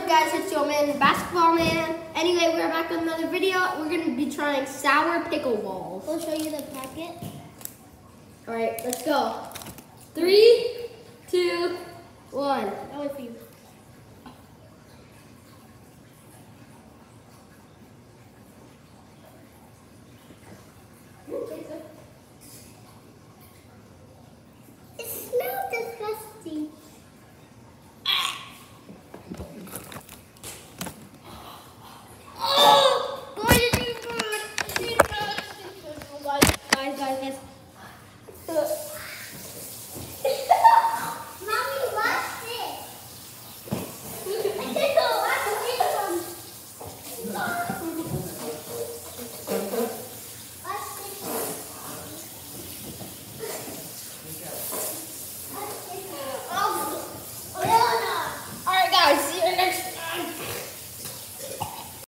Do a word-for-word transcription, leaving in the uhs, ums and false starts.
guys? It's your man, Basketball Man. Anyway, we're back with another video. We're going to be trying sour pickle balls. We'll show you the packet. All right, let's go. Three, two, one. I'll wait for you.